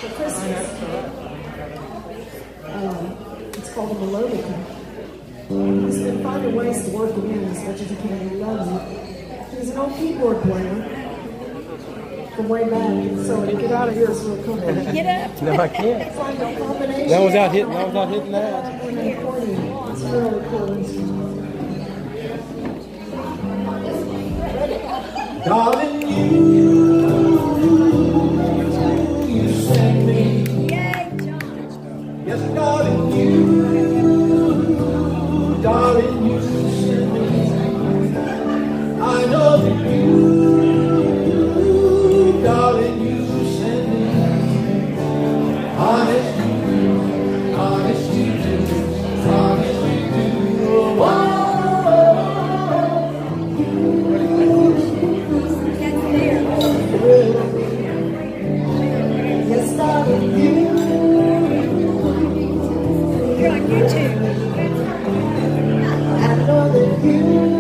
for Christmas. It's called a melodica. He's been finding ways to work it in as much as he can. He loves it. He's an old keyboard player from way back, so get out of here so he'll come in. Get up. No, I can't. It's like a combination. That was out hitting that. And an accordion. It's a really cool instrument. Darling, you sent me. Yay, John. Yes, darling, darling, you sent me. I know that darling, you sent me. Honest you do, honest you do, honest you do. Whoa. Yes, darling, You're on YouTube. I know that you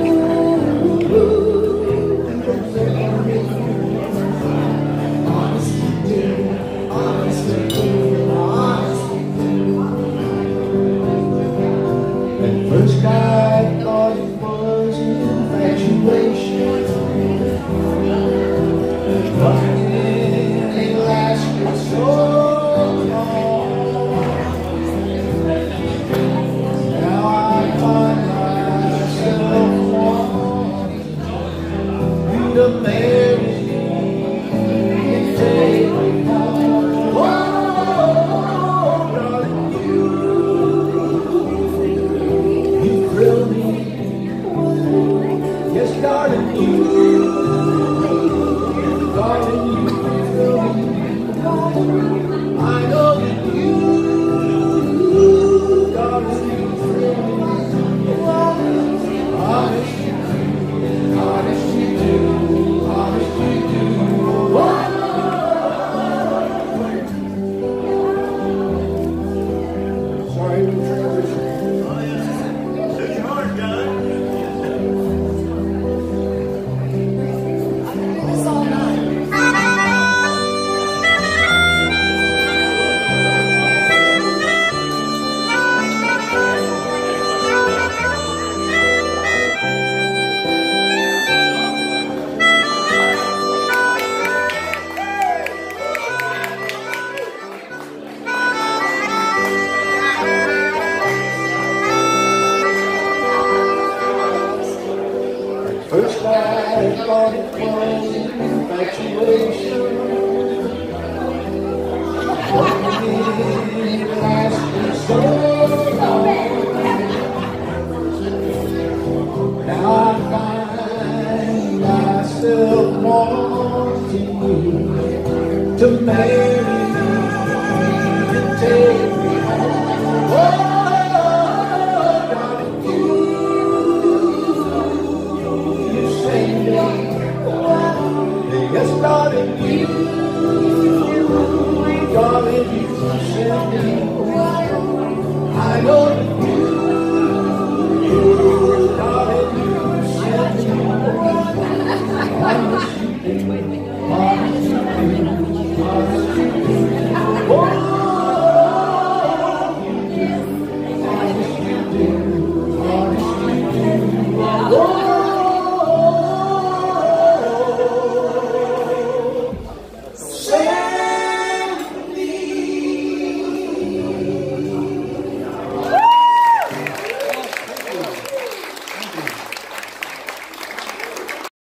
honestly do, honestly do, honestly do. At first I thought it was infatuation, but it lasted so long. Now I find myself wanting you to marry me and take me home. Whoa, darling, you thrill me. Yes, darling, you thrill me. I know that you, darling, you thrill me. Honest you do, honest you do, honest you do. Sorry for the transition. It's all night. First I thought it was infatuation, but it lasted so long. Now I find myself wanting you to marry me and take me